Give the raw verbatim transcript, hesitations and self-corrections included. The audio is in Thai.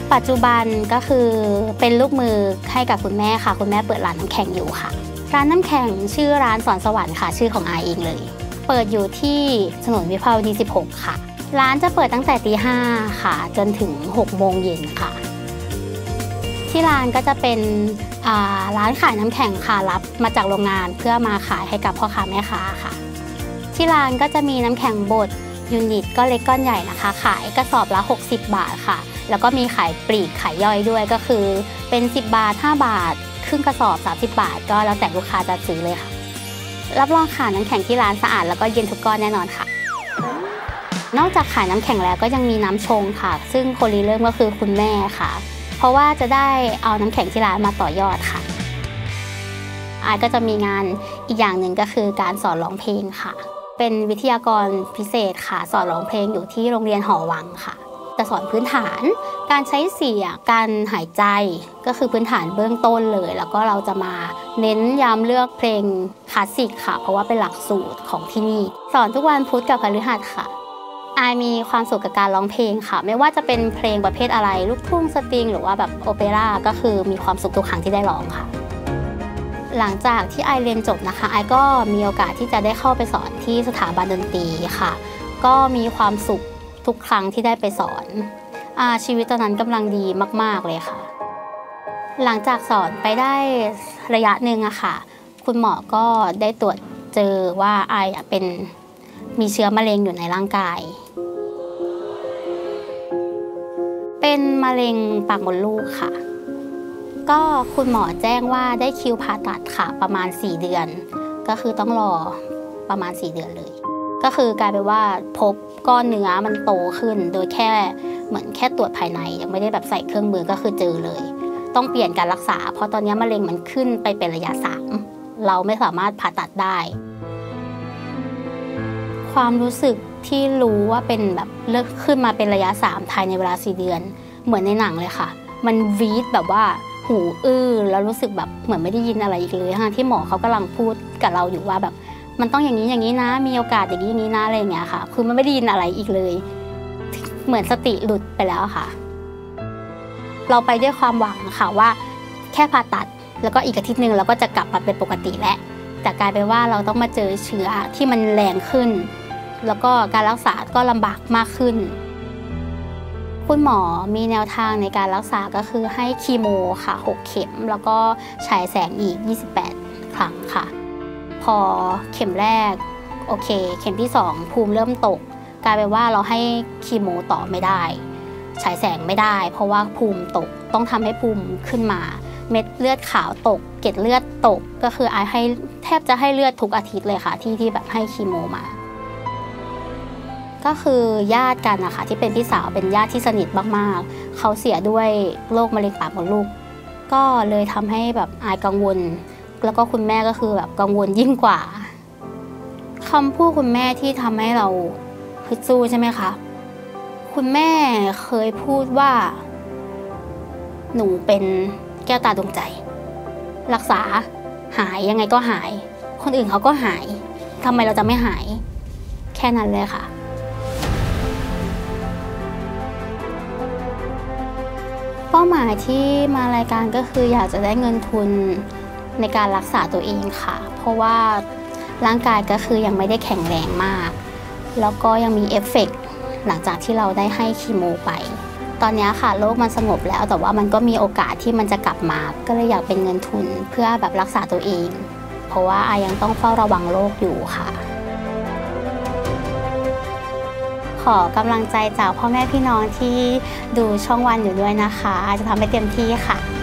ปัจจุบันก็คือเป็นลูกมือให้กับคุณแม่ค่ะคุณแม่เปิดร้านน้ำแข็งอยู่ค่ะร้านน้ำแข็งชื่อร้านสอนสวรรค์ค่ะชื่อของอาเองเลยเปิดอยู่ที่ถนนวิภาวดีสิบหกค่ะร้านจะเปิดตั้งแต่ตีห้าค่ะจนถึงหกโมงเย็นค่ะที่ร้านก็จะเป็นร้านขายน้ำแข็งค่ะรับมาจากโรงงานเพื่อมาขายให้กับพ่อค้าแม่ค้าค่ะที่ร้านก็จะมีน้ำแข็งบดยูนิตก็เล็กก้อนใหญ่นะคะขายกระสอบละหกสิบบาทค่ะแล้วก็มีขายปลีกขายย่อยด้วยก็คือเป็นสิบบาทห้าบาทครึ่งกระสอบสามสิบบาทก็แล้วแต่ลูกค้าจะซื้อเลยค่ะรับรองค่ะน้ำแข็งที่ร้านสะอาดแล้วก็เย็นทุกก้อนแน่นอนค่ะนอกจากขายน้ำแข็งแล้วก็ยังมีน้ำชงค่ะซึ่งคนริเริ่มก็คือคุณแม่ค่ะเพราะว่าจะได้เอาน้ำแข็งที่ร้านมาต่อยอดค่ะอายก็จะมีงานอีกอย่างหนึ่งก็คือการสอนร้องเพลงค่ะเป็นวิทยากรพิเศษค่ะสอนร้องเพลงอยู่ที่โรงเรียนหอวังค่ะจะสอนพื้นฐานการใช้เสียงการหายใจก็คือพื้นฐานเบื้องต้นเลยแล้วก็เราจะมาเน้นย้ำเลือกเพลงคลาสสิกค่ะเพราะว่าเป็นหลักสูตรของที่นี่สอนทุกวันพุธกับพฤหัสค่ะอายมีความสุขกับการร้องเพลงค่ะไม่ว่าจะเป็นเพลงประเภทอะไรลูกทุ่งสตริงหรือว่าแบบโอเปร่าก็คือมีความสุขทุกครั้งที่ได้ร้องค่ะหลังจากที่ไอเรียนจบนะคะไอก็มีโอกาสที่จะได้เข้าไปสอนที่สถาบันดนตรีค่ะก็มีความสุขทุกครั้งที่ได้ไปสอนอาชีวิตตอนนั้นกำลังดีมากๆเลยค่ะหลังจากสอนไปได้ระยะหนึ่งอะค่ะคุณหมอก็ได้ตรวจเจอว่าไอเป็นมีเชื้อมะเร็งอยู่ในร่างกายเป็นมะเร็งปากมดลูกค่ะก็คุณหมอแจ้งว่าได้คิวผ่าตัดค่ะประมาณสี่เดือนก็คือต้องรอประมาณสี่เดือนเลยก็คือกลายเป็นว่าพบก้อนเนื้อมันโตขึ้นโดยแค่เหมือนแค่ตรวจภายในยังไม่ได้แบบใส่เครื่องมือก็คือเจอเลยต้องเปลี่ยนการรักษาเพราะตอนนี้มะเร็งมันขึ้นไปเป็นระยะสามเราไม่สามารถผ่าตัดได้ความรู้สึกที่รู้ว่าเป็นแบบเลิกขึ้นมาเป็นระยะสามภายในเวลาสี่เดือนเหมือนในหนังเลยค่ะมันวีดแบบว่าหูอื้อแล้วรู้สึกแบบเหมือนไม่ได้ยินอะไรอีกเลยทั้งที่หมอเขากำลังพูดกับเราอยู่ว่าแบบมันต้องอย่างนี้อย่างนี้นะมีโอกาสอย่างนี้อย่างนี้นะอะไรอย่างเงี้ยค่ะคือมันไม่ได้ยินอะไรอีกเลยเหมือนสติหลุดไปแล้วค่ะเราไปด้วยความหวังค่ะว่าแค่ผ่าตัดแล้วก็อีกอาทิตย์นึงเราก็จะกลับมาเป็นปกติแล้วแต่กลายเป็นว่าเราต้องมาเจอเชื้อที่มันแรงขึ้นแล้วก็การรักษาก็ลำบากมากขึ้นคุณหมอมีแนวทางในการรักษาก็คือให้คีโมค่ะหกเข็มแล้วก็ฉายแสงอีกยี่สิบแปดครั้งค่ะพอเข็มแรกโอเคเข็มที่สองภูมิเริ่มตกกลายเป็นว่าเราให้คีโมต่อไม่ได้ฉายแสงไม่ได้เพราะว่าภูมิตกต้องทำให้ภูมิขึ้นมาเม็ดเลือดขาวตกเกล็ดเลือดตกก็คือไอให้แทบจะให้เลือดทุกอาทิตย์เลยค่ะที่ที่แบบให้คีโมมาก็คือญาติกันนะคะที่เป็นพี่สาวเป็นญาติที่สนิทมากๆเขาเสียด้วยโรคมะเร็งปากมดลูกก็เลยทำให้แบบอายกังวลแล้วก็คุณแม่ก็คือแบบกังวลยิ่งกว่าคำพูดคุณแม่ที่ทำให้เราฮึดสู้ใช่ไหมคะคุณแม่เคยพูดว่าหนูเป็นแก้วตาดวงใจรักษาหายยังไงก็หายคนอื่นเขาก็หายทำไมเราจะไม่หายแค่นั้นเลยค่ะเป้าหมายที่มารายการก็คืออยากจะได้เงินทุนในการรักษาตัวเองค่ะเพราะว่าร่างกายก็คือยังไม่ได้แข็งแรงมากแล้วก็ยังมีเอฟเฟกต์หลังจากที่เราได้ให้คีโมไปตอนนี้ค่ะโรคมันสงบแล้วแต่ว่ามันก็มีโอกาสที่มันจะกลับมาก็เลยอยากเป็นเงินทุนเพื่อแบบรักษาตัวเองเพราะว่าอายังต้องเฝ้าระวังโรคอยู่ค่ะขอกำลังใจจากพ่อแม่พี่น้องที่ดูช่องวันอยู่ด้วยนะคะอาจจะทำให้เต็มที่ค่ะ